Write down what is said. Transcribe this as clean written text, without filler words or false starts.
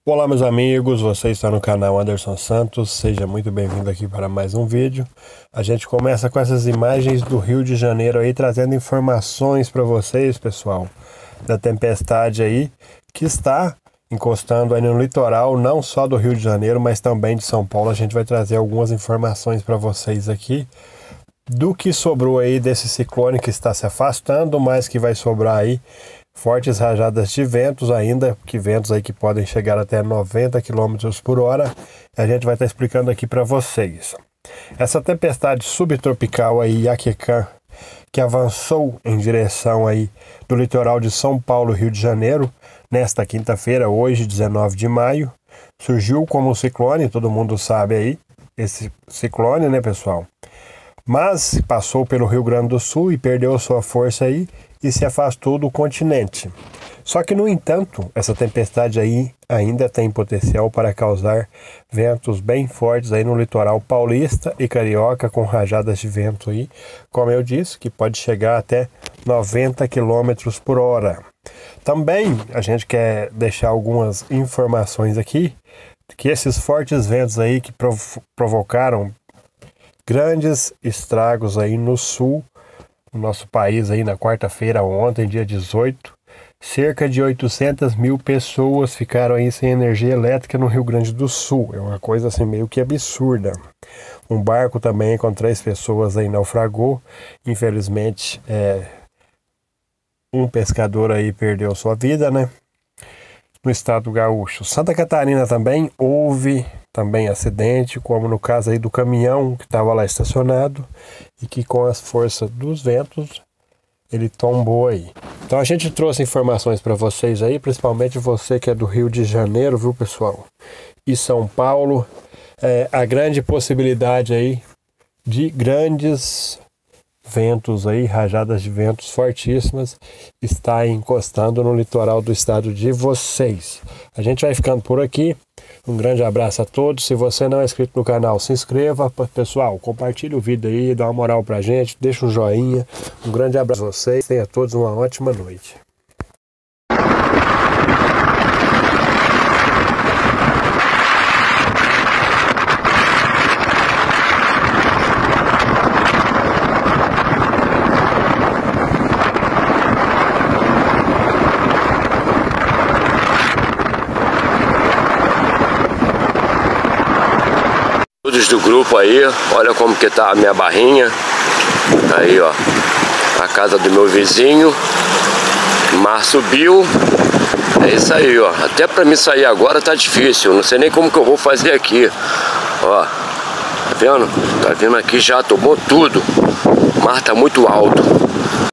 Olá meus amigos, você está no canal Anderson Santos, seja muito bem-vindo aqui para mais um vídeo. A gente começa com essas imagens do Rio de Janeiro aí, trazendo informações para vocês, pessoal, da tempestade aí, que está encostando aí no litoral, não só do Rio de Janeiro, mas também de São Paulo. A gente vai trazer algumas informações para vocês aqui, do que sobrou aí desse ciclone que está se afastando, mas que vai sobrar aí fortes rajadas de ventos ainda, que ventos aí que podem chegar até 90 km por hora. A gente vai estar explicando aqui para vocês. Essa tempestade subtropical aí, Iaquecã, que avançou em direção aí do litoral de São Paulo, Rio de Janeiro, nesta quinta-feira, hoje, 19 de maio, surgiu como um ciclone, todo mundo sabe aí, esse ciclone, né, pessoal? Mas passou pelo Rio Grande do Sul e perdeu sua força aí e se afastou do continente. Só que, no entanto, essa tempestade aí ainda tem potencial para causar ventos bem fortes aí no litoral paulista e carioca, com rajadas de vento aí, como eu disse, que pode chegar até 90 km por hora. Também a gente quer deixar algumas informações aqui, que esses fortes ventos aí que provocaram grandes estragos aí no sul, no nosso país aí na quarta-feira, ontem, dia 18, cerca de 800 mil pessoas ficaram aí sem energia elétrica no Rio Grande do Sul. É uma coisa assim meio que absurda. Um barco também com 3 pessoas aí naufragou. Infelizmente, um pescador aí perdeu sua vida, né? No estado gaúcho. Santa Catarina também houve também acidente, como no caso aí do caminhão que estava lá estacionado e que com as forças dos ventos ele tombou aí. Então a gente trouxe informações para vocês aí, principalmente você que é do Rio de Janeiro, viu, pessoal? E São Paulo, a grande possibilidade aí de grandes ventos aí, rajadas de ventos fortíssimas, está encostando no litoral do estado de vocês. A gente vai ficando por aqui. Um grande abraço a todos. Se você não é inscrito no canal, se inscreva. Pessoal, compartilhe o vídeo aí, dá uma moral pra gente, deixa um joinha. Um grande abraço a vocês. Tenha todos uma ótima noite. Do grupo aí, olha como que tá a minha barrinha. Aí, ó, a casa do meu vizinho. O mar subiu. É isso aí, ó. Até pra mim sair agora tá difícil. Não sei nem como que eu vou fazer aqui. Ó, tá vendo? Tá vendo aqui, já tomou tudo. O mar tá muito alto.